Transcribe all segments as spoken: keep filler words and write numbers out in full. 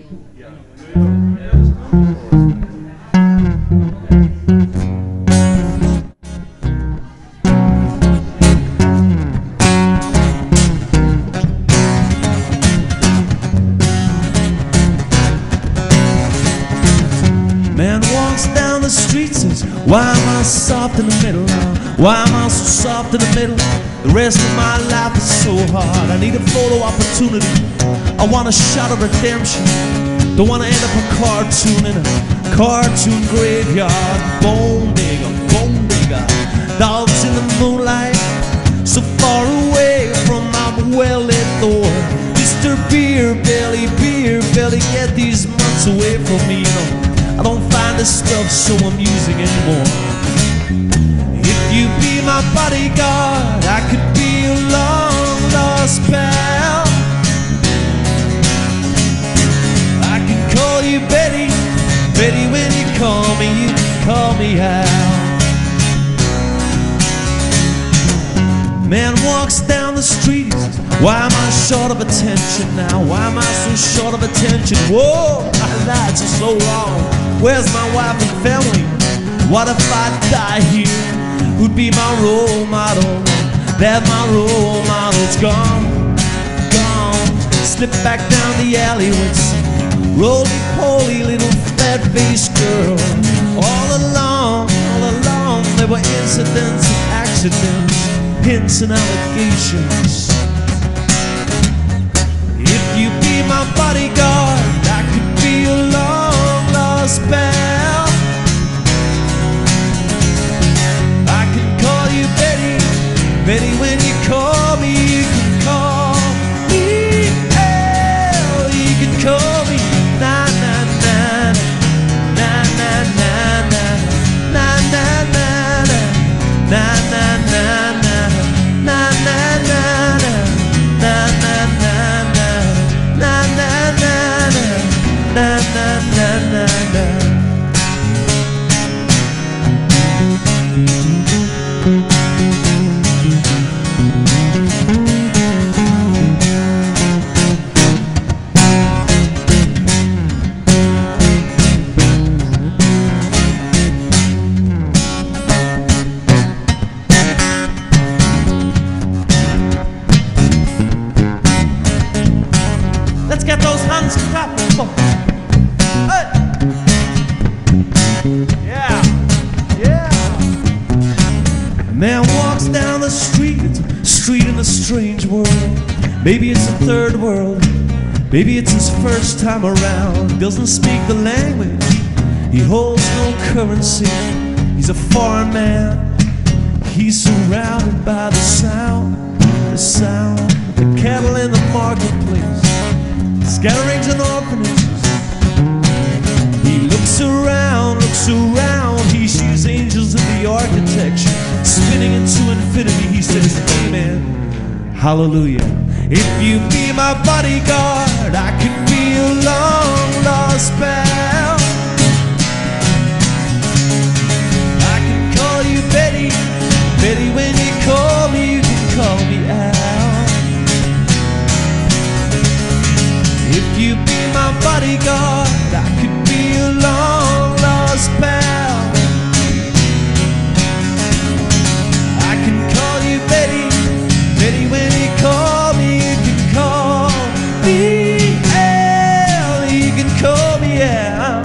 Man walks down the street, says, why am I soft in the middle? Why am I so soft in the middle? The rest of my life is so hard. I need a photo opportunity. I want a shot of redemption. Don't want to end up a cartoon in a cartoon graveyard. Bone digger, bone digger, dogs in the moonlight, so far away from my well-lit door. Mister Beer Belly, Beer Belly, get these months away from me, you know. I don't find this stuff so amusing anymore. If you be my bodyguard, I could be a long lost pal. I can call you Betty, Betty when you call me, you can call me Al. Man walks down the street, he says, why am I short of attention now? Why am I so short of attention? Whoa, my lights are so long. Where's my wife and family? What if I die here? Who'd be my role model? That my role model's gone, gone. Slip back down the alley with some roly-poly little fat-faced girl. All along, all along, there were incidents and accidents, hints and allegations. If you be my bodyguard, I could be a long lost pal. I can call you Betty, Betty when you call me, you can call me Al. You can call me na na na na na na na na na na na na na na. Na na na na na na na na na na na na na. Let's get those hands clapping. Hey. Yeah, yeah. A man walks down the street, it's a street in a strange world. Maybe it's a third world, maybe it's his first time around. Doesn't speak the language, he holds no currency. He's a foreign man, he's surrounded by the sound, the sound, the cattle in the marketplace, scatterings and orphanages. He looks around, looks around, he sees angels in the architecture, spinning into infinity. He says, amen, hallelujah. If you be my bodyguard, I could be a long lost pal. I can call you Betty, Betty when you call me, you can call me Al. If you be my bodyguard, I could be a long lost pal. I can call you Betty, Betty when you call me, you can call me Al. You can call me Al.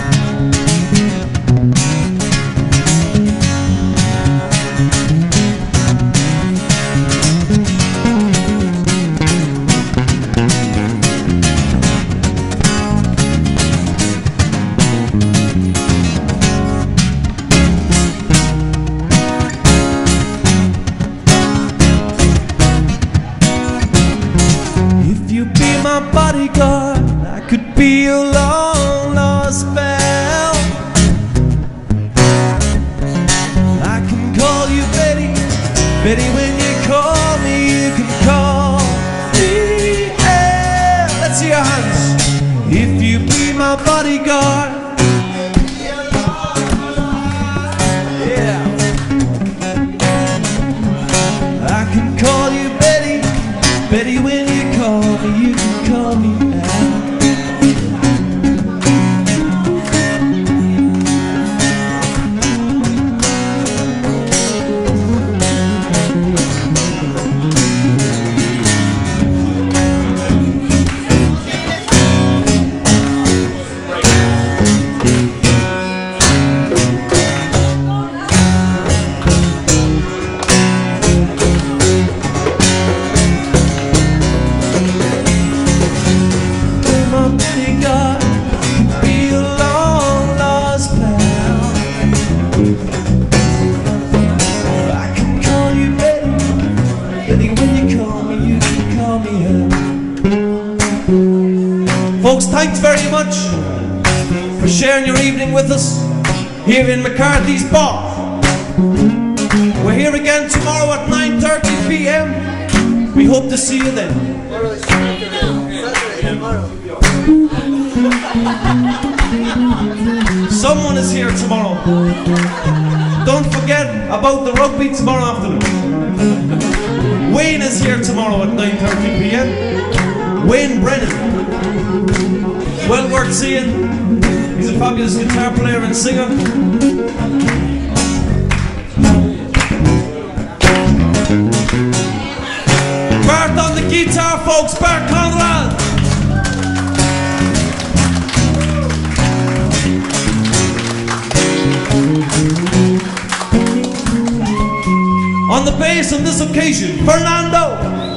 Bodyguard, I could be a long lost pal. I can call you Betty, Betty when you call me, you can call me Al. Let's see your hands. If you be my bodyguard, yeah, I can call you Betty, Betty when you call me, you can call me Al. Folks, thanks very much for sharing your evening with us here in McCarthy's Bart. We're here again tomorrow at nine thirty p m We hope to see you then. Someone is here tomorrow. Don't forget about the rugby tomorrow afternoon. Wayne is here tomorrow at nine thirty p m Wayne Brennan. Well worth seeing. He's a fabulous guitar player and singer. Bart on the guitar, folks. Bart Kondrat. On the bass on this occasion, Fernando.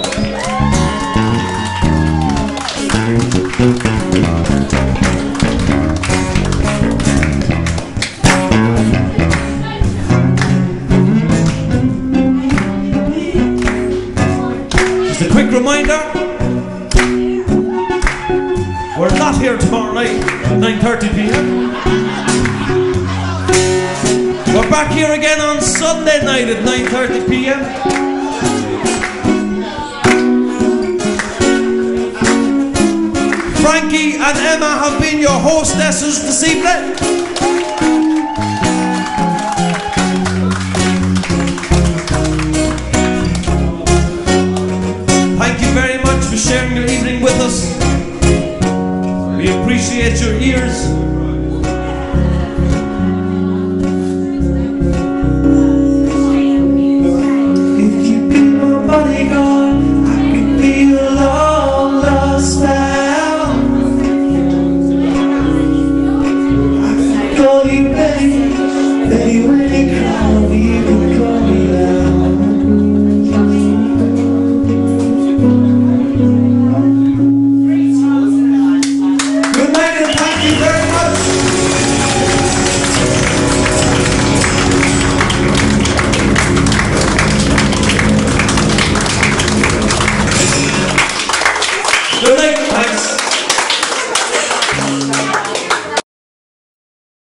Just a quick reminder, we're not here tomorrow night at nine thirty p m We're back here again on Sunday night at nine thirty p m Frankie and Emma have been your hostesses this evening. Thank you very much for sharing your evening with us. We appreciate your ears.